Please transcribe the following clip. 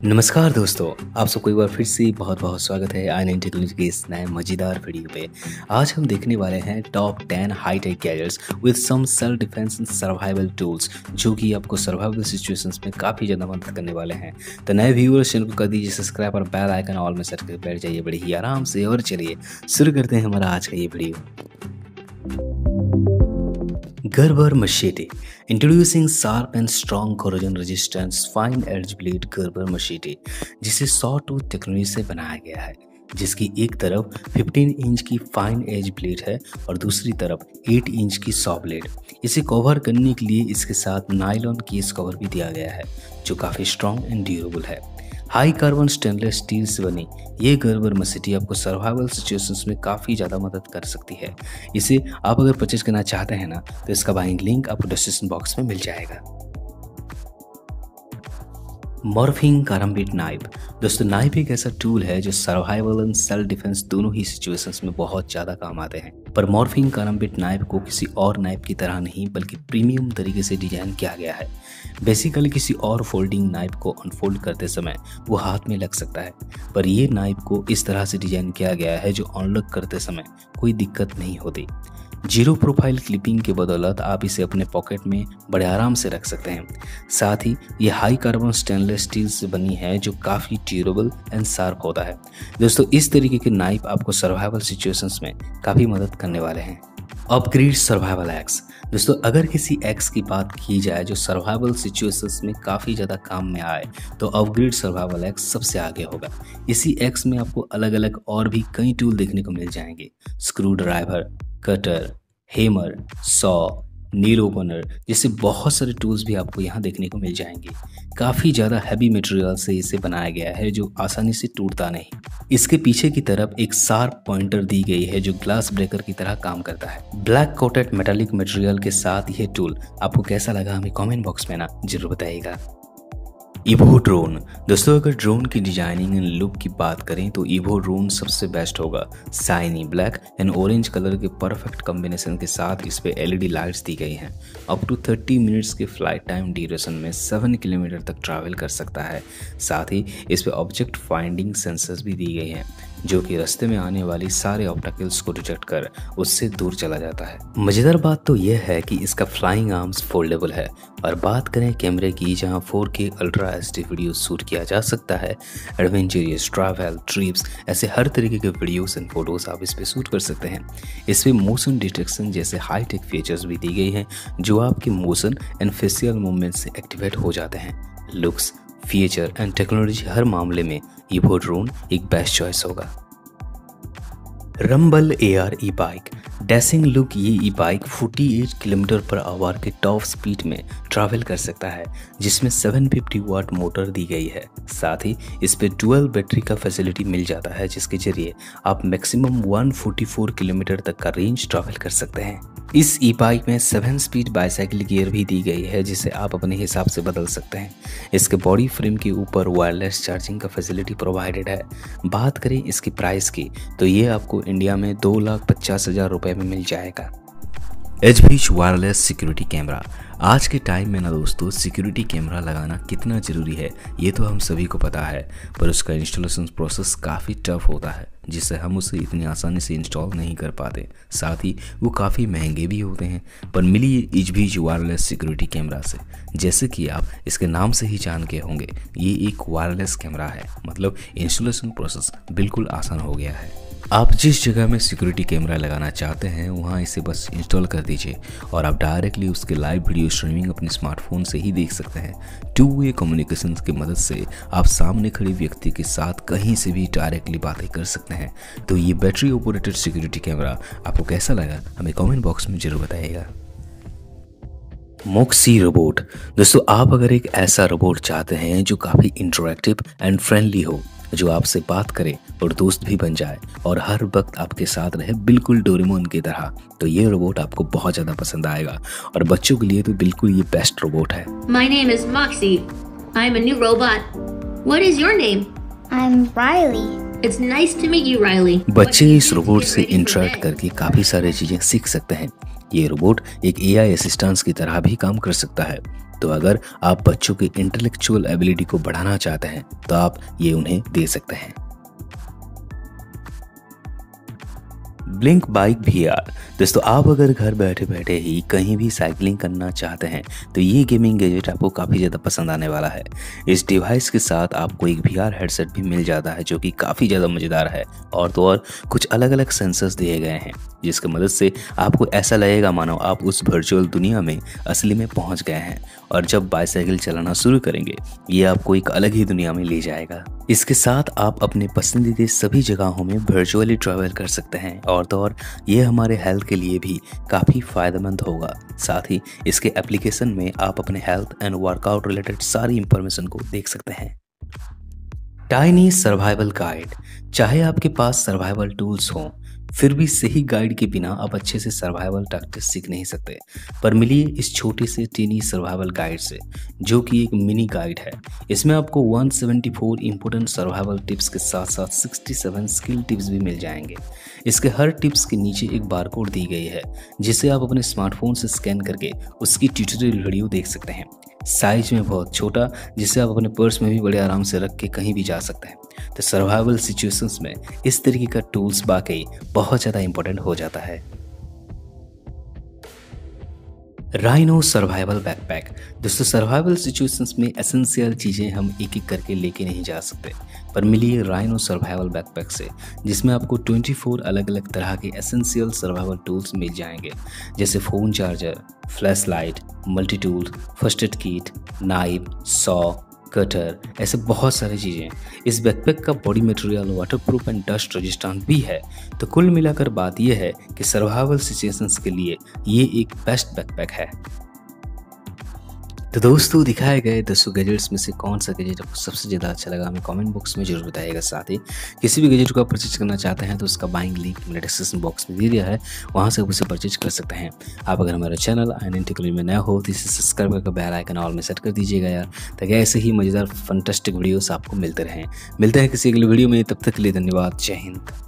नमस्कार दोस्तों, आप सबको एक बार फिर से बहुत बहुत स्वागत है आई9 टेक्नोलॉजी के इस नए मज़ेदार वीडियो पे। आज हम देखने वाले हैं top 10 high tech gadgets with some self defence and survival tools, जो कि आपको सर्वाइवल सिचुएशंस में काफ़ी ज़्यादा मदद करने वाले हैं। तो नए व्यूअर्स चैनल को कर दीजिए सब्सक्राइब और बेल आइकन ऑल में सेट करके बैठ जाइए बड़े ही आराम से। और चलिए शुरू करते हैं हमारा आज का ये video. Gerber machete. Introducing sharp and strong corrosion resistance fine edge blade Gerber machete, जिसे सॉ टूथ टेक्नोलॉजी से बनाया गया है, जिसकी एक तरफ 15 इंच की फाइन एज ब्लेड है और दूसरी तरफ 8 इंच की सॉ ब्लेड। इसे कवर करने के लिए इसके साथ नायलॉन केस कवर भी दिया गया है, जो काफ़ी स्ट्रॉन्ग एंड ड्यूरेबल है। हाई कार्बन स्टेनलेस स्टील से बनी ये गर्बर मशीटी आपको सर्वाइवल सिचुएशंस में काफ़ी ज़्यादा मदद कर सकती है। इसे आप अगर परचेज करना चाहते हैं ना, तो इसका बाइंग लिंक आपको डिस्क्रिप्शन बॉक्स में मिल जाएगा। Morphing karambit knife. दोस्तों, नाइफ एक ऐसा टूल है जो सर्वाइवल एंड सेल्फ डिफेंस दोनों ही सिचुएशंस में बहुत ज़्यादा काम आते हैं। पर मॉर्फिंग कारम्बिट नाइफ को किसी और नाइफ की तरह नहीं बल्कि प्रीमियम तरीके से डिजाइन किया गया है। बेसिकली किसी और फोल्डिंग नाइफ को अनफोल्ड करते समय वो हाथ में लग सकता है, पर ये नाइफ को इस तरह से डिजाइन किया गया है जो अनलॉक करते समय कोई दिक्कत नहीं होती। जीरो प्रोफाइल क्लिपिंग के बदौलत आप इसे अपने पॉकेट में बड़े आराम से रख सकते हैं। साथ ही ये हाई कार्बन स्टेनलेस स्टील से बनी है जो काफ़ी ड्यूरेबल एंड शार्प होता है। दोस्तों, इस तरीके के नाइफ आपको सर्वाइवल सिचुएशंस में काफ़ी मदद करने वाले हैं। Upgrade survival axe. दोस्तों, अगर किसी एक्स की बात की जाए जो सर्वाइवल सिचुएशंस में काफ़ी ज़्यादा काम में आए, तो अपग्रेड सर्वाइवल एक्स सबसे आगे होगा। इसी एक्स में आपको अलग अलग और भी कई टूल देखने को मिल जाएंगे। Screwdriver, cutter, hammer, saw, nail opener जैसे बहुत सारे टूल्स भी आपको यहाँ देखने को मिल जाएंगे। काफ़ी ज़्यादा हैवी मटेरियल से इसे बनाया गया है जो आसानी से टूटता नहीं। इसके पीछे की तरफ एक शार्प पॉइंटर दी गई है जो ग्लास ब्रेकर की तरह काम करता है। ब्लैक कोटेड मेटालिक मटेरियल के साथ यह टूल आपको कैसा लगा हमें कमेंट बॉक्स में ना जरूर बताइएगा। Evo drone. दोस्तों, अगर ड्रोन की डिजाइनिंग एंड लुक की बात करें तो इवो ड्रोन सबसे बेस्ट होगा। Shiny black and orange colour के परफेक्ट कॉम्बिनेशन के साथ इस पे एलईडी लाइट्स दी गई हैं। अप टू 30 मिनट्स के फ्लाइट टाइम ड्यूरेशन में 7 किलोमीटर तक ट्रैवल कर सकता है। साथ ही इस पे ऑब्जेक्ट फाइंडिंग सेंसर्स भी दी गई हैं, जो कि रास्ते में आने वाली सारे ऑब्स्टैकल्स को डिटेक्ट कर उससे दूर चला जाता है। मजेदार बात तो यह है कि इसका फ्लाइंग आर्म्स फोल्डेबल है। और बात करें कैमरे की, जहां 4K ultra HD video shoot किया जा सकता है। एडवेंचरस, ट्रैवल, ट्रिप्स ऐसे हर तरीके के वीडियोस एंड फोटोज आप इस पे शूट कर सकते हैं। इसमें मोशन डिटेक्शन जैसे हाईटेक फीचर्स भी दी गई हैं, जो आपके मोशन एंड फेशियल मूवमेंट से एक्टिवेट हो जाते हैं। लुक्स, फीचर एंड टेक्नोलॉजी हर मामले में इवो ड्रोन एक बेस्ट चॉइस होगा। Rumble AR e bike. Dashing look ये e bike 48 kilometre per hour के टॉप स्पीड में ट्रैवल कर सकता है, जिसमें 750 वाट मोटर दी गई है। साथ ही इस पे डुअल बैटरी का फैसिलिटी मिल जाता है, जिसके जरिए आप मैक्सिमम 144 किलोमीटर तक का रेंज ट्रैवल कर सकते हैं। इस ई बाइक में 7 स्पीड बाइसाइकिल गियर भी दी गई है, जिसे आप अपने हिसाब से बदल सकते हैं। इसके बॉडी फ्रेम के ऊपर वायरलेस चार्जिंग का फैसिलिटी प्रोवाइडेड है। बात करें इसकी प्राइस की, तो ये आपको इंडिया में 2,50,000 रुपये में मिल जाएगा। एचबीच वायरलेस सिक्योरिटी कैमरा। आज के टाइम में ना दोस्तों, सिक्योरिटी कैमरा लगाना कितना ज़रूरी है ये तो हम सभी को पता है, पर उसका इंस्टॉलेशन प्रोसेस काफ़ी टफ होता है, जिससे हम उसे इतनी आसानी से इंस्टॉल नहीं कर पाते। साथ ही वो काफ़ी महंगे भी होते हैं। पर मिली एचबीच वायरलेस सिक्योरिटी कैमरा से, जैसे कि आप इसके नाम से ही जान के होंगे, ये एक वायरलेस कैमरा है, मतलब इंस्टॉलेशन प्रोसेस बिल्कुल आसान हो गया है। आप जिस जगह में सिक्योरिटी कैमरा लगाना चाहते हैं वहाँ इसे बस इंस्टॉल कर दीजिए और आप डायरेक्टली उसके लाइव वीडियो स्ट्रीमिंग अपने स्मार्टफोन से ही देख सकते हैं। 2-वे कम्युनिकेशन की मदद से आप सामने खड़े व्यक्ति के साथ कहीं से भी डायरेक्टली बातें कर सकते हैं। तो ये बैटरी ऑपरेटेड सिक्योरिटी कैमरा आपको कैसा लगा हमें कमेंट बॉक्स में जरूर बताइएगा। Moxie robot. दोस्तों, आप अगर एक ऐसा रोबोट चाहते हैं जो काफ़ी इंटरैक्टिव एंड फ्रेंडली हो, जो आपसे बात करे और दोस्त भी बन जाए और हर वक्त आपके साथ रहे बिल्कुल डोरेमोन की तरह, तो ये रोबोट आपको बहुत ज़्यादा पसंद आएगा। और बच्चों के लिए तो बिल्कुल ये बेस्ट रोबोट है। My name is Moxie. I'm a new robot. What is your name? I'm Riley. It's nice to meet you, Riley. बच्चे इस रोबोट से इंटरेक्ट करके काफ़ी सारी चीज़ें सीख सकते हैं। ये रोबोट एक AI असिस्टेंट की तरह भी काम कर सकता है। तो अगर आप बच्चों की इंटेलेक्चुअल एबिलिटी को बढ़ाना चाहते हैं तो आप ये उन्हें दे सकते हैं। Blink bike VR। दोस्तों, आप अगर घर बैठे बैठे ही कहीं भी साइकिलिंग करना चाहते हैं तो ये गेमिंग गैजेट आपको काफ़ी ज़्यादा पसंद आने वाला है। इस डिवाइस के साथ आपको एक VR हेडसेट भी मिल जाता है जो कि काफ़ी ज़्यादा मज़ेदार है। और तो और कुछ अलग अलग सेंसर्स दिए गए हैं जिसकी मदद से आपको ऐसा लगेगा मानो आप उस वर्चुअल दुनिया में असली में पहुंच गए हैं। और जब बाइसाइकिल चलाना शुरू करेंगे ये आपको एक अलग ही दुनिया में ले जाएगा। इसके साथ आप अपने पसंदीदा सभी जगहों में वर्चुअली ट्रैवल कर सकते हैं। और तो और ये हमारे हेल्थ के लिए भी काफ़ी फ़ायदेमंद होगा। साथ ही इसके एप्लीकेशन में आप अपने हेल्थ एंड वर्कआउट रिलेटेड सारी इंफॉर्मेशन को देख सकते हैं। Tiny survival guide. चाहे आपके पास सर्वाइवल टूल्स हों फिर भी सही गाइड के बिना आप अच्छे से सर्वाइवल टैक्टिक्स सीख नहीं सकते। पर मिलिए इस छोटे से टीनी सर्वाइवल गाइड से जो कि एक मिनी गाइड है। इसमें आपको 174 इंपोर्टेंट सर्वाइवल टिप्स के साथ साथ 67 स्किल टिप्स भी मिल जाएंगे। इसके हर टिप्स के नीचे एक बारकोड दी गई है जिसे आप अपने स्मार्टफोन से स्कैन करके उसकी ट्यूटोरियल वीडियो देख सकते हैं। साइज में बहुत छोटा जिसे आप अपने पर्स में भी बड़े आराम से रख के कहीं भी जा सकते हैं। तो सर्वाइवल सिचुएशंस में इस तरीके का टूल्स वाकई बहुत ज़्यादा इंपॉर्टेंट हो जाता है। Rhino survival backpack. दोस्तों, सर्वाइवल सिचुएशंस में एसेंशियल चीज़ें हम एक एक करके लेके नहीं जा सकते, पर मिलिए राइनो सर्वाइवल बैकपैक से जिसमें आपको 24 अलग अलग तरह के एसेंशियल सर्वाइवल टूल्स मिल जाएंगे जैसे phone charger, flashlight, multi tool, first aid kit, knife, saw, cutter, ऐसे बहुत सारी चीज़ें। इस बैकपैक का body material waterproof and dust resistant भी है। तो कुल मिलाकर बात यह है कि सर्वाइवल सिचुएशंस के लिए ये एक बेस्ट बैकपैक है। तो दोस्तों, दिखाए गए 10 गैजेट्स में से कौन सा गैजेट आपको सबसे ज़्यादा अच्छा लगा हमें कमेंट बॉक्स में जरूर बताइएगा। साथ ही किसी भी गैजेट को आप परचेज करना चाहते हैं तो उसका बाइंग लिंक मेरे डिस्क्रिप्शन बॉक्स में दे दिया है, वहाँ से आप उसे परचेज कर सकते हैं। आप अगर हमारे चैनल INN टेक्नोलॉजी में नया हो तो इसे सब्सक्राइब करके बेल आइकन ऑल में सेट कर दीजिएगा यार, ताकि ऐसे ही मज़ेदार फंटास्टिक वीडियोस आपको मिलते रहें। मिलते हैं किसी अगले वीडियो में, तब तक के लिए धन्यवाद। जय हिंद।